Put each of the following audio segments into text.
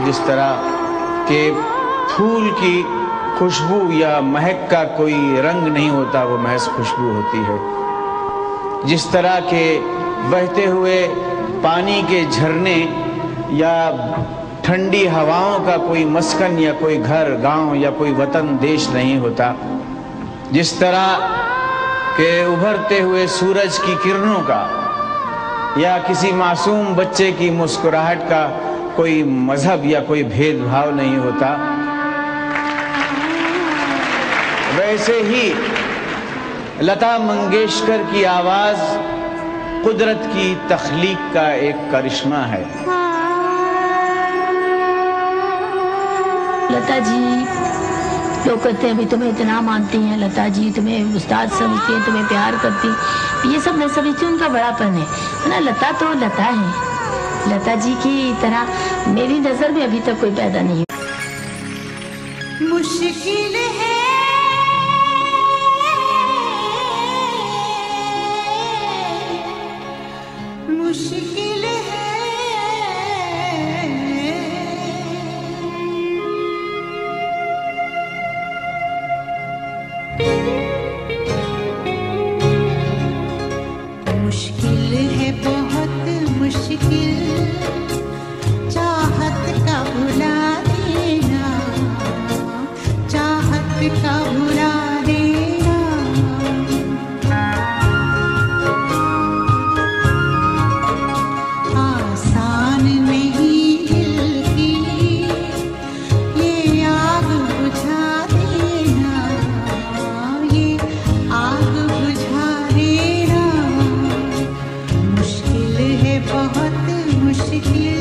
जिस तरह के फूल की खुशबू या महक का कोई रंग नहीं होता, वो महज खुशबू होती है। जिस तरह के बहते हुए पानी के झरने या ठंडी हवाओं का कोई मस्कन या कोई घर, गांव या कोई वतन, देश नहीं होता, जिस तरह के उभरते हुए सूरज की किरणों का या किसी मासूम बच्चे की मुस्कुराहट का कोई मजहब या कोई भेदभाव नहीं होता, वैसे ही लता मंगेशकर की आवाज कुदरत की तख्लीक का एक करिश्मा है। लता जी, लोग कहते हैं अभी तुम्हें इतना मानती हैं, लता जी तुम्हें उस्ताद समझती हैं, तुम्हें प्यार करती हैं, ये सब मैं समझती हूँ उनका बड़ापन है ना। लता तो लता है, लता जी की तरह मेरी नजर में अभी तक कोई पैदा नहीं है। मुश्किल है मुश्किल है मुश्किल है बहुत मुश्किल चाहत का भुला देना, चाहत का भुला देना। आसान नहीं दिल की ये आग बुझा देना, ये आग बुझा देना। मुश्किल है बहुत मुश्किल।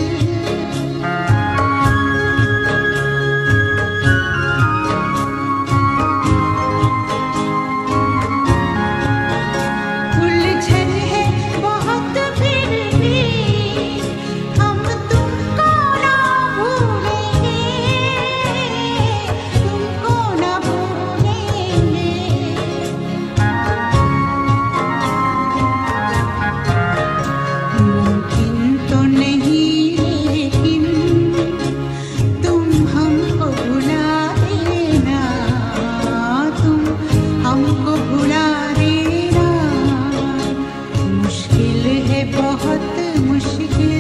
उलझन है बहुत फिर भी हम तुमको ना भूलेंगे, तुमको ना भूलेंगे। मुमकिन तो नहीं लेकिन तुम हमको भुला देना, तुम हमको भुला देना। मुश्किल है बहुत मुश्किल।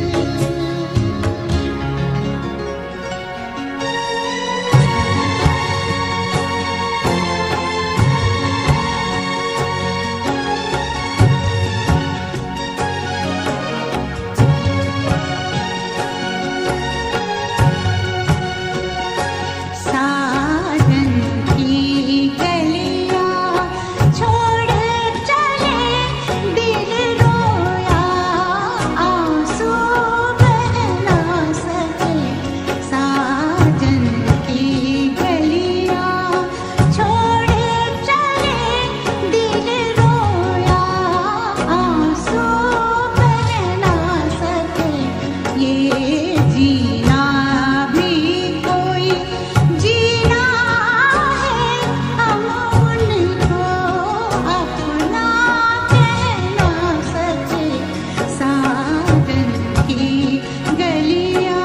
साजन की गलियां छोड़ चले, दिल रोया आंसू बह ना सके। साजन की गलियां छोड़ चले, दिल रोया आंसू बह ना सके। ये जीना भी कोई जीना है, हम उनको अपना कहना सके। साजन की गलियां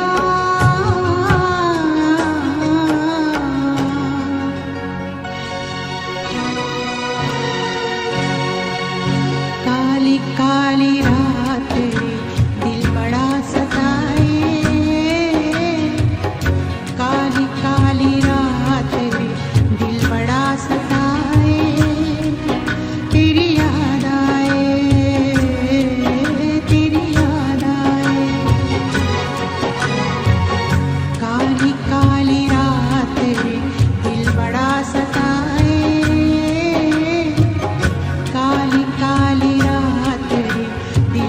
काली काली रात दिल बड़ा सताए, काली काली रात दिल बड़ा सताए। तेरी याद आए, तेरी याद आए। काली काली रात दिल बड़ा सताए, काली काली रात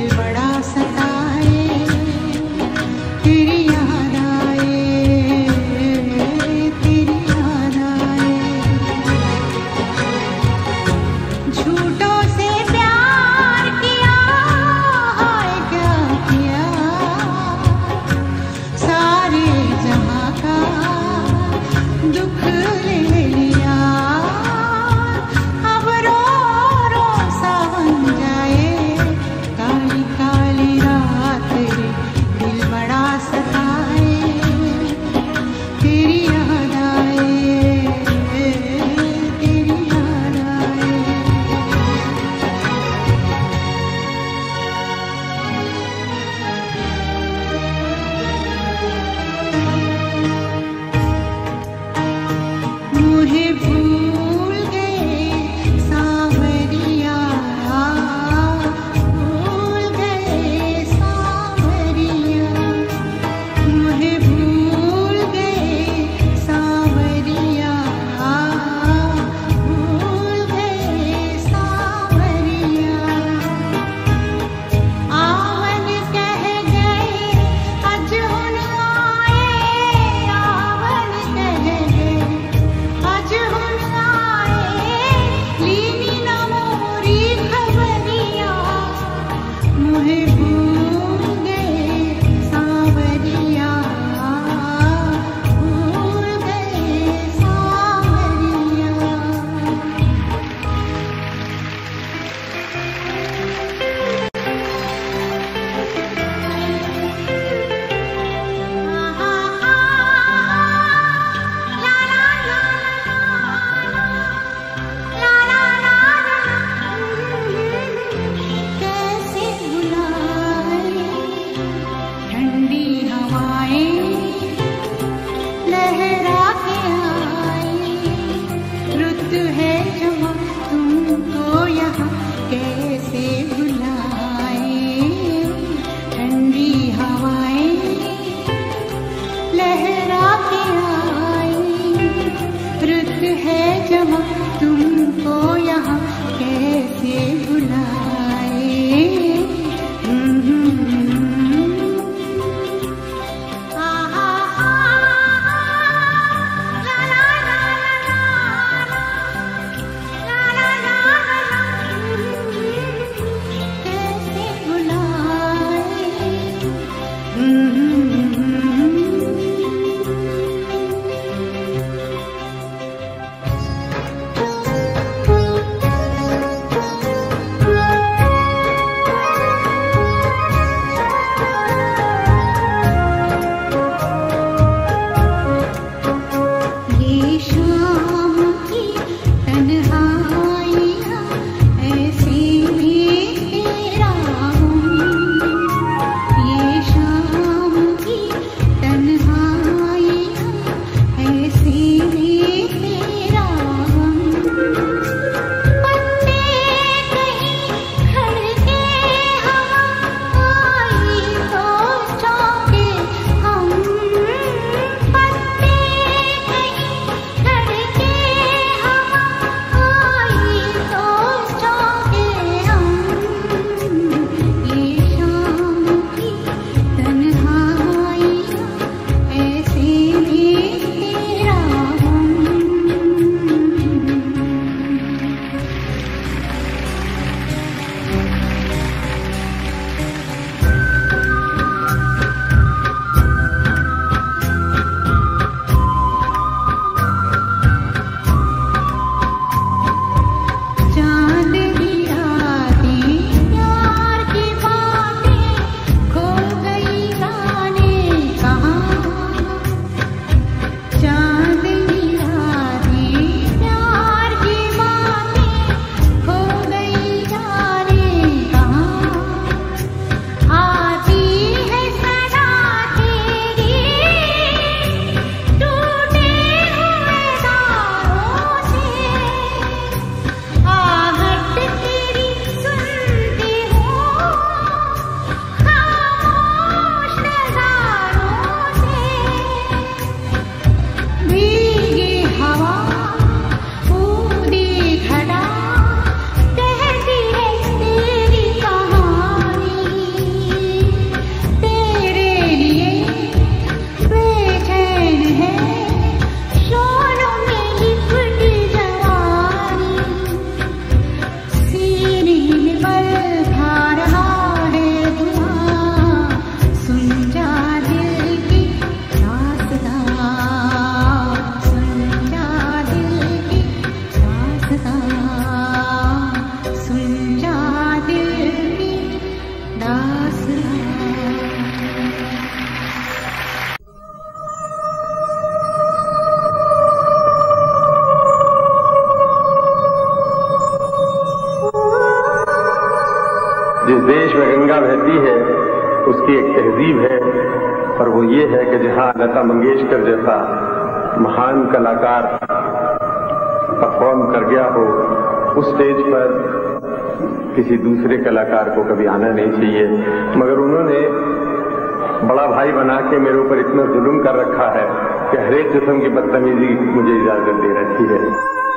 जिस देश में गंगा बहती है उसकी एक तहजीब है, और वो ये है कि जहां लता मंगेशकर जैसा महान कलाकार परफॉर्म कर गया हो, उस स्टेज पर किसी दूसरे कलाकार को कभी आना नहीं चाहिए। मगर उन्होंने बड़ा भाई बना के मेरे ऊपर इतना जुल्म कर रखा है कि हर एक किस्म की बदतमीजी मुझे इजाजत दे रखी है।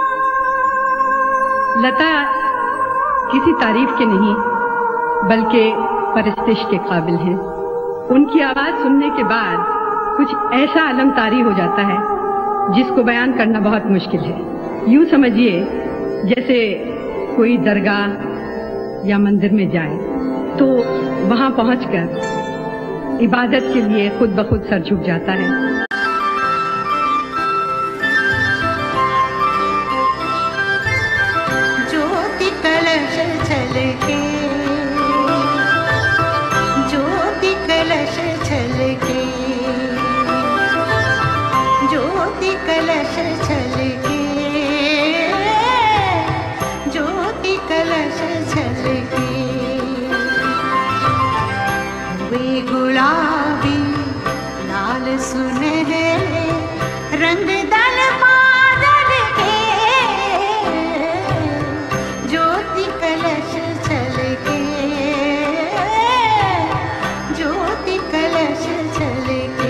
लता किसी तारीफ के नहीं बल्कि परस्तिश के काबिल हैं। उनकी आवाज सुनने के बाद कुछ ऐसा अलमतारी हो जाता है जिसको बयान करना बहुत मुश्किल है। यूं समझिए जैसे कोई दरगाह या मंदिर में जाए तो वहां पहुंचकर इबादत के लिए खुद ब खुद सर झुक जाता है। ज्योति कलश छलके, ज्योति कलश छलके, ज्योति कलश छलके, ज्योति कलश छलके, वे गुलाबी लाल सुनहरे रंग दल बादल के, ज्योति कलश छलके, ज्योति कलश छलके।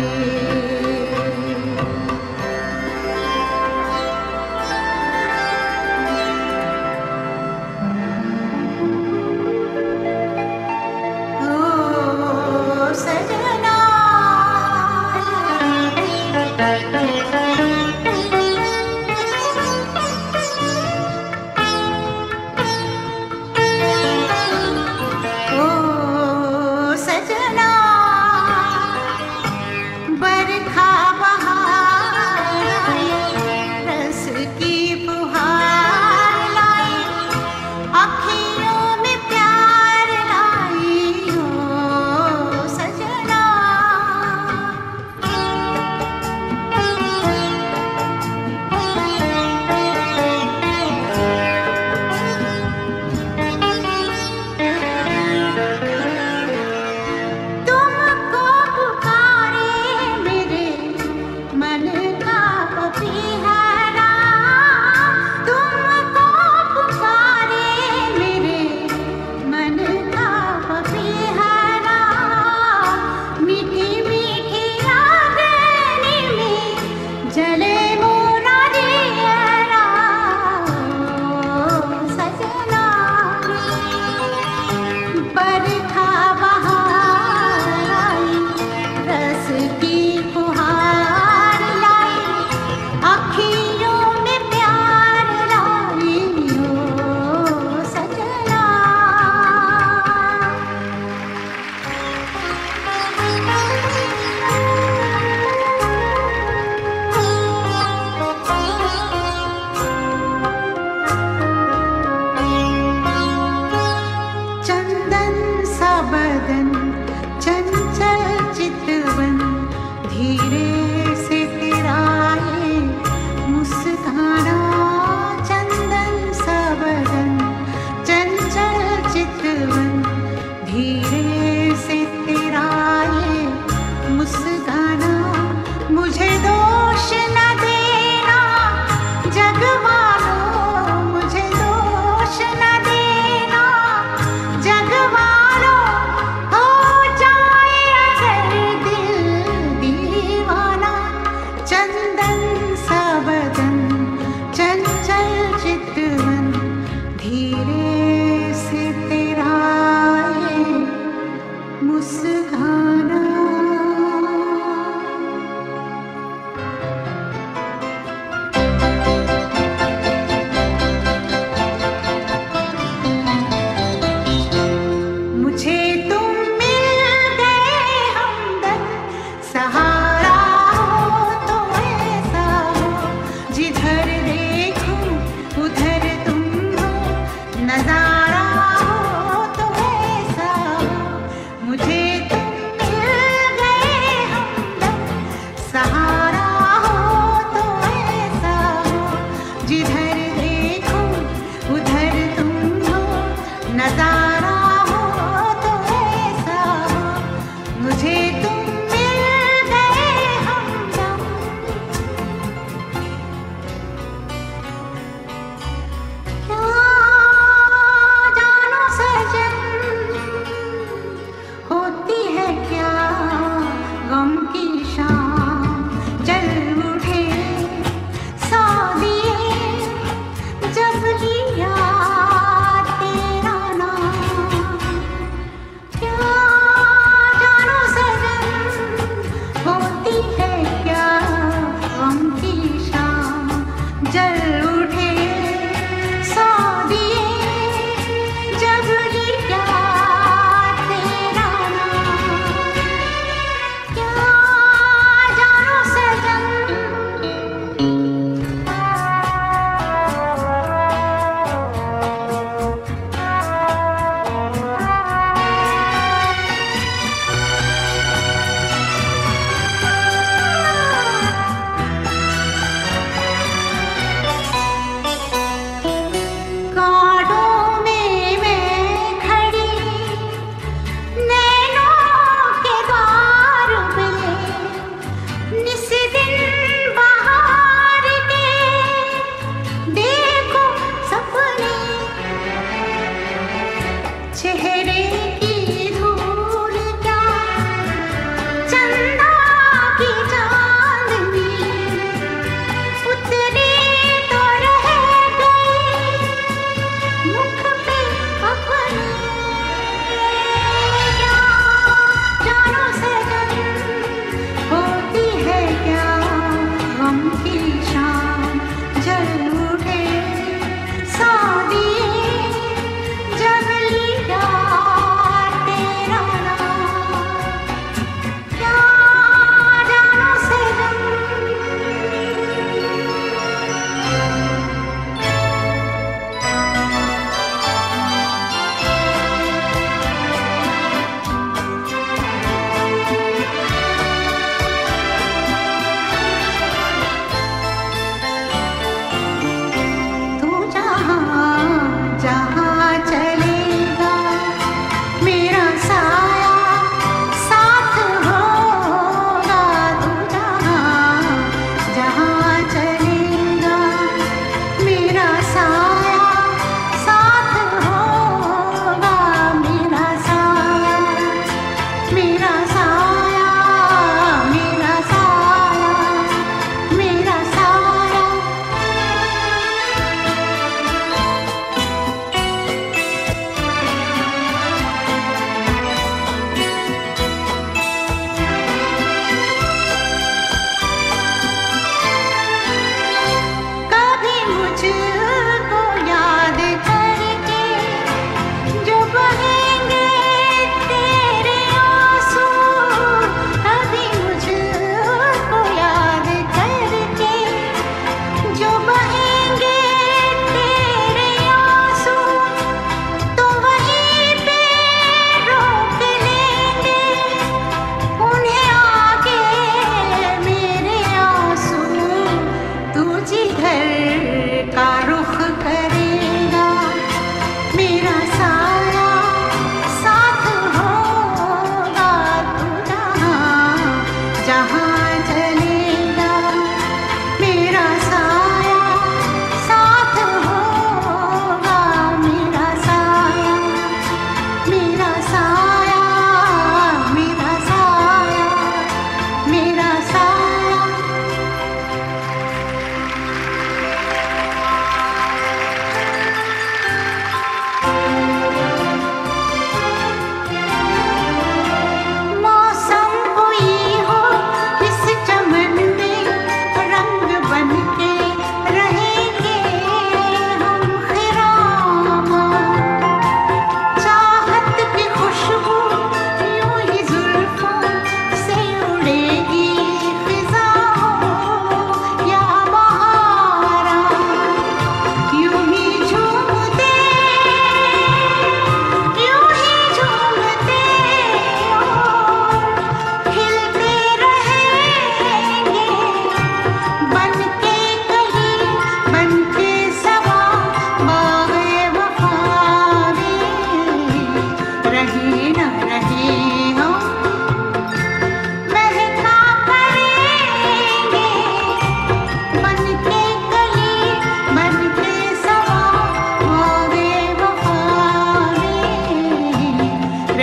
ओ सजना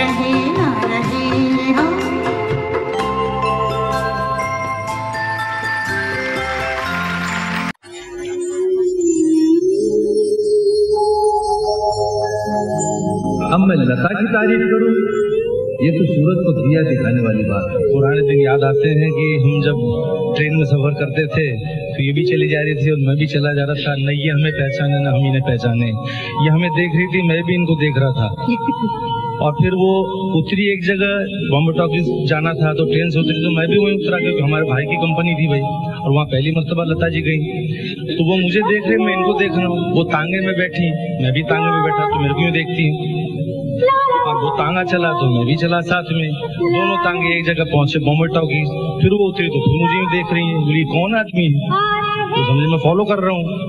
रहे ना रहे हम। अब मैं लता की तारीफ करूं, ये तो सूरज को दिया दिखाने वाली बात है। पुराने दिन याद आते हैं कि हम जब ट्रेन में सफर करते थे तो ये भी चली जा रही थी और मैं भी चला जा रहा था, न ये हमें पहचाने न हम इन्हें पहचाने। ये हमें देख रही थी, मैं भी इनको देख रहा था। और फिर वो उतरी एक जगह, बॉम्बे टॉकीज जाना था तो ट्रेन से उतरी तो मैं भी वहीं उतरा क्योंकि हमारे भाई की कंपनी थी भाई, और वहाँ पहली मर्तबा लता जी गई। तो वो मुझे देख रहे, मैं इनको देख रहा हूँ। वो तांगे में बैठी, मैं भी तांगे में बैठा, तो मेरे को देखती और वो तांगा चला तो मैं भी चला साथ में। दोनों तांगे एक जगह पहुंचे बॉम्बे टॉकीज। फिर वो उतरी तो फिर मुझे देख रही है, बोली कौन आदमी है, तो समझे मैं फॉलो कर रहा हूँ।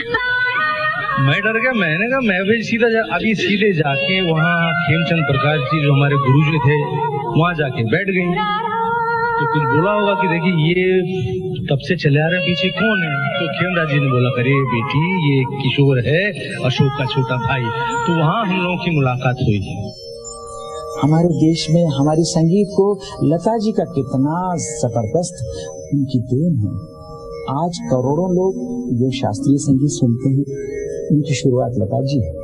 मैं डर गया, मैंने कहा मैं भी अभी सीधे जाके वहाँ खेमचंद प्रकाश जी जो हमारे गुरुजी थे वहाँ जाके बैठ गई। तो कुछ बोला होगा कि देखिए ये तब से चले आ रहे पीछे कौन है। तो खेमराज जी ने बोला करे बेटी ये किशोर है, अशोक का छोटा भाई। तो वहाँ हम लोगों की मुलाकात हुई। हमारे देश में हमारे संगीत को लता जी का कितना जबरदस्त उनकी देन है। आज करोड़ों लोग जो शास्त्रीय संगीत सुनते हैं, उनकी शुरुआत लता जी है।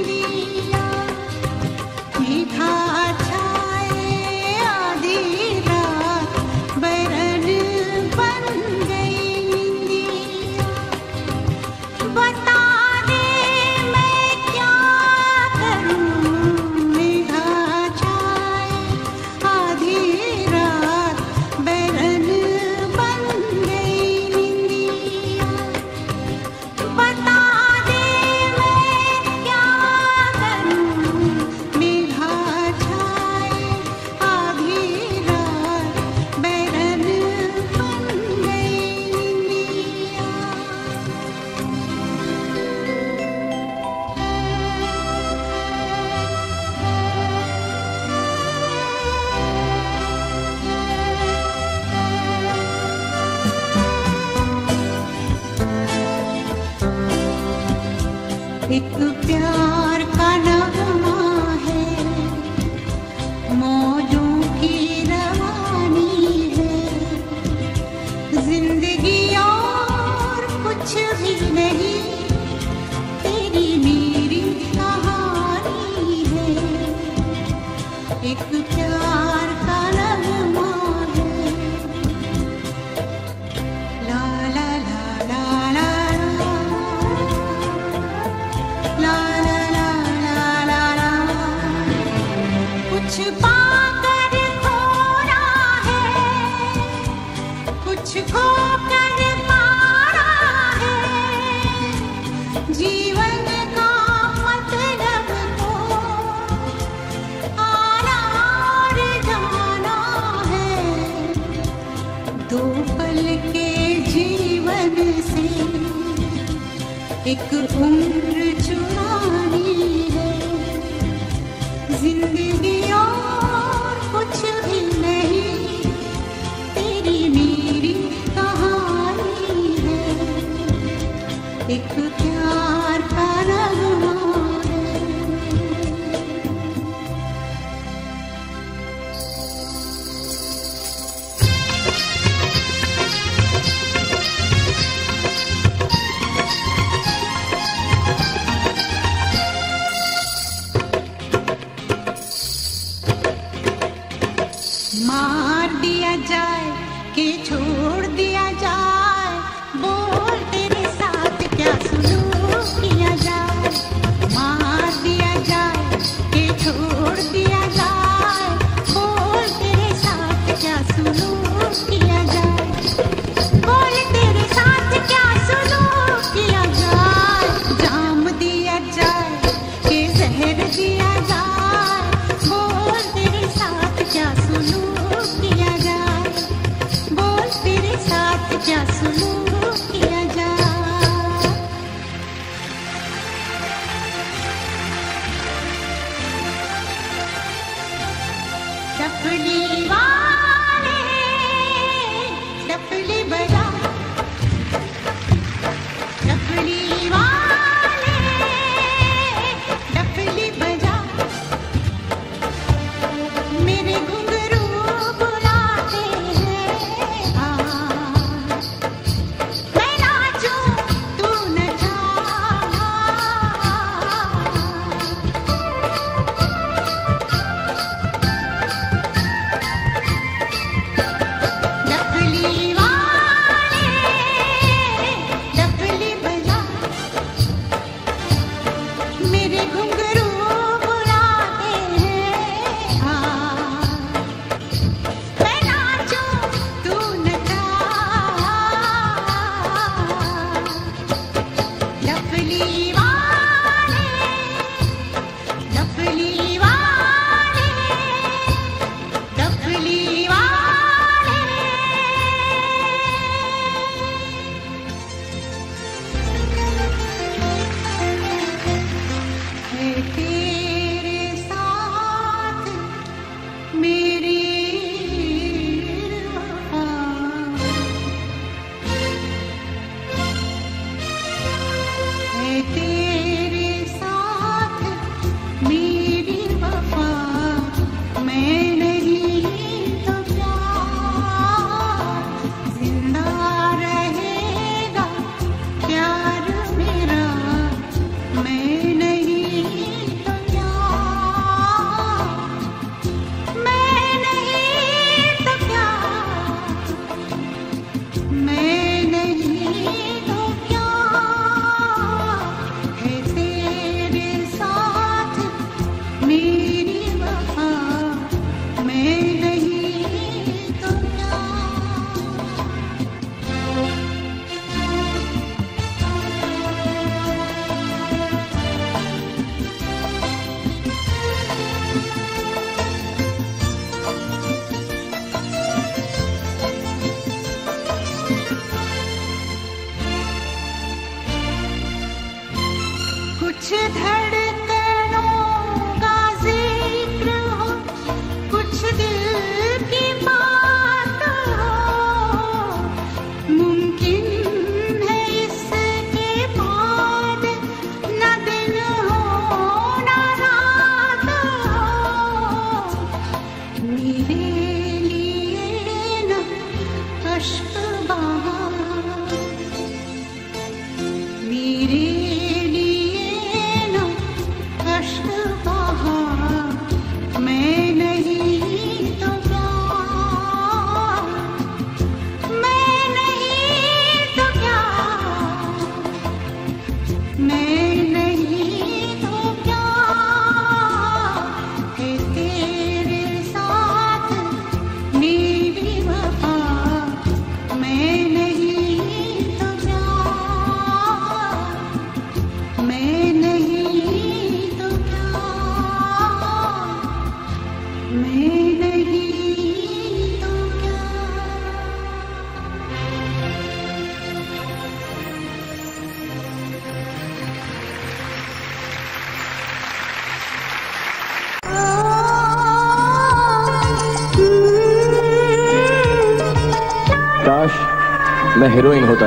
मीठा छाए आधी एक प्यार का नगमा है, मौजों की रवानी है, जिंदगी और कुछ भी नहीं, तेरी मेरी कहानी है। एक प्यार का नगमा है, ला ला ला ला ला ला ला ला ला ला ला। कुछ पाकर खोना है, कुछ खोकर पाना है, जीवन का मतलब तो आना और जाना है। दो पल के जीवन से एक उम्र चुरानी है, जिंदगी और कुछ भी नहीं, तेरी मेरी कहानी है। एक प्यार का नगमा है। मार दिया जाए कि छोड़ दिया जाए, बोल तेरे साथ क्या सुलूक किया जाए। मार दिया जाए कि छोड़ दिया जाए, बोल तेरे साथ क्या सुलूक किया जाए। बोल तेरे साथ क्या सुलूक किया जाए। जाम दिया जाए कि जहर दिया जाए, बोल तेरे साथ क्या सुलूक किया जाए। बोल तेरे साथ क्या सुलूक किया जाए। डफली वाले डफली बजा, डफली वाले डफली बजा, मेरे घुंघरू बुलाते हैं। मैं नाचूं तू नचा, डफली वाले डफली बजा, मेरे घुंघरू बुलाते हैं। मैं नाचूं तू नचा, डफली वाले डफली वाले डफली वाले। है तेरे साथ मेरी वफा, है तेरे साथ मेरी वफा, मैं नहीं तो क्या जिंदा रहेगा प्यार मेरा, मैं नहीं तो क्या, मैं नहीं तो क्या, मैं नहीं तो क्या। है तेरे साथ मेरी वफा, मैं नहीं तो क्या। कुछ धड़कनों का जिक्र हो, कुछ दिल की बात हो, मुमकिन है इसके बाद न दे मैं हीरोइन होता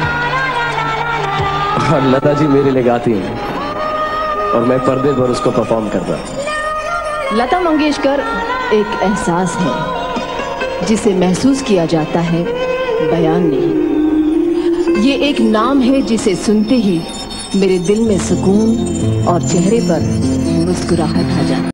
और लता जी मेरे लिए गाती हैं और मैं पर्दे पर उसको परफॉर्म करता। लता मंगेशकर एक एहसास है जिसे महसूस किया जाता है, बयान नहीं। ये एक नाम है जिसे सुनते ही मेरे दिल में सुकून और चेहरे पर मुस्कुराहट आ जाती।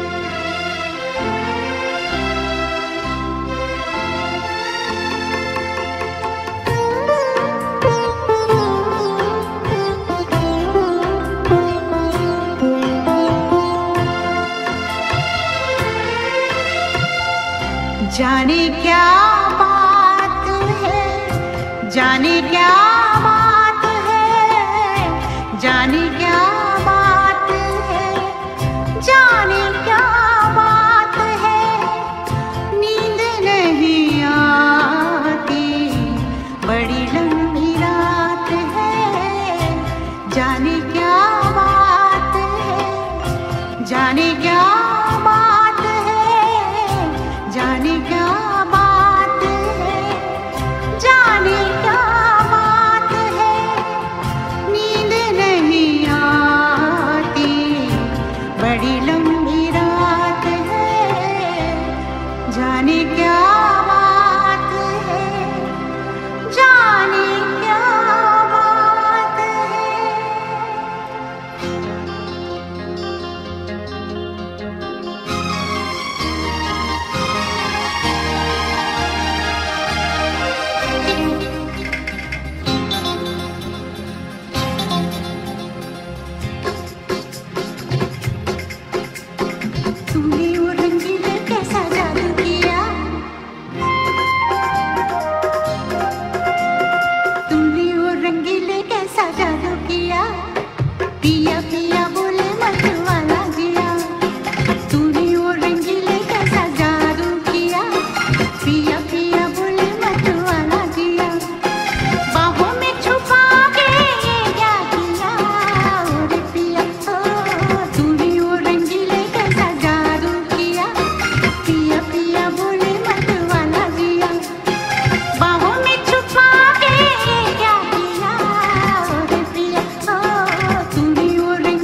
जाने क्या बात है, जाने क्या बात है, जाने क्या बात है, जाने क्या बात है, नींद नहीं आती, बड़ी लंबी रात है, जाने क्या बात है, जाने क्या बात है, जाने क्या बात है, जाने क्या बात है, नींद नहीं आती, बड़ी लंबी रात है, जाने क्या बात है, जाने क्या बात है। तूने वो रंगीले कैसा जादू किया, तूने वो रंगीले कैसा जादू किया, पिया पिया बोले मत वाला जिया, तूने वो रंगीले कैसा जादू किया, पिया पिया बोले मत वाला जिया, बाहों में छुपा के ये क्या किया, और पिया तूने वो रंगीले कैसा जादू किया, पिया पिया बोले मत वाला जिया, बाहों में छुपा के ये क्या किया, और पिया तूने वो रंगीले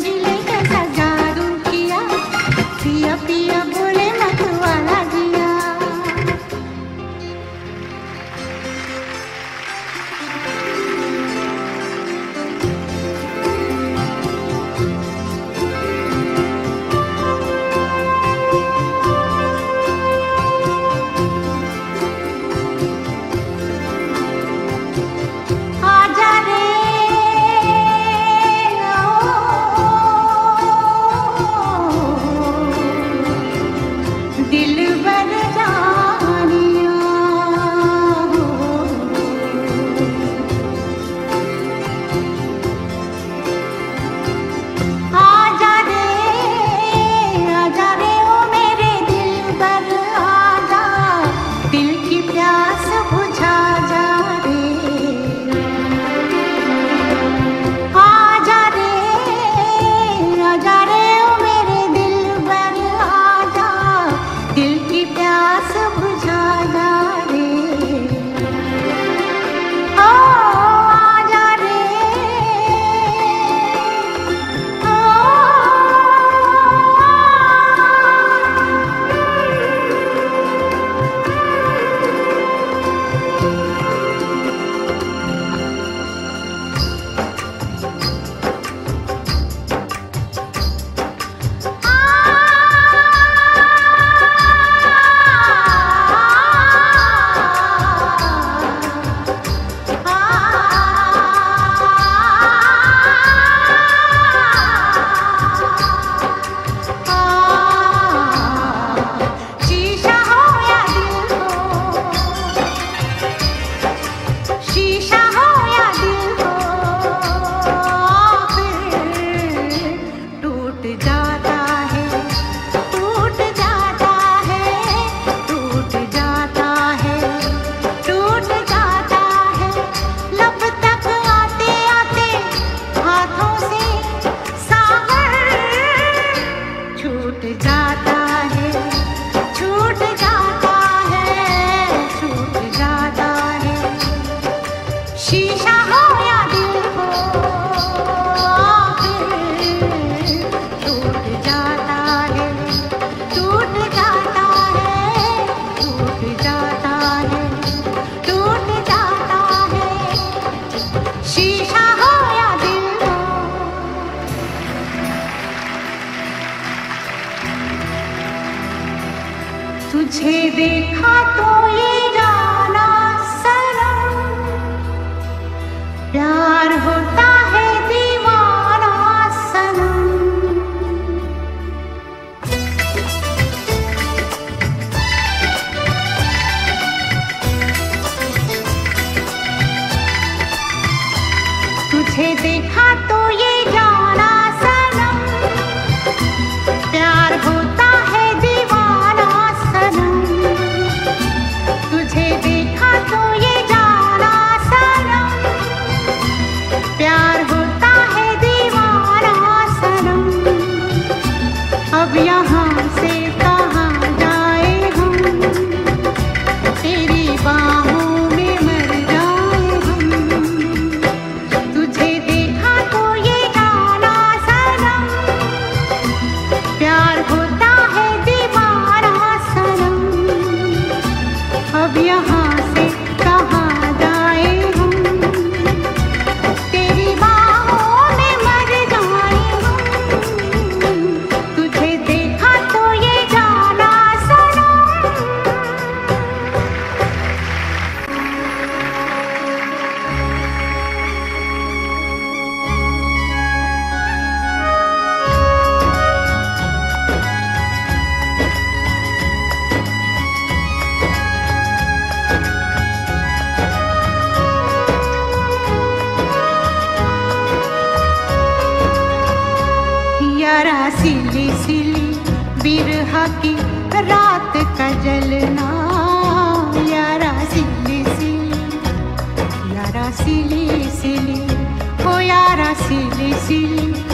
तुझे देखा तो ये जाना सनम, प्यार होता है दीवाना सनम। तुझे देखा तो ये जाना सनम, प्यार होता है दीवाना सनम। तुझे देखा तो ये जाना सनम, प्यार होता है दीवाना सनम। अब यहाँ से कहाँ जाए हम, तेरी बाहों में मर जाए हम। तुझे देखा तो ये जाना सनम, प्यार होता है दीवाना सनम। अब यहाँ से कहाँ जाए हम, तेरी बाहों में मर जाए हम। तुझे देखा तो ये जाना सनम। यारा सिली सिली बिरहा की रात का जलना, यारा सिली सिली, यारा सिली सिली, ओ यारा सिली सिली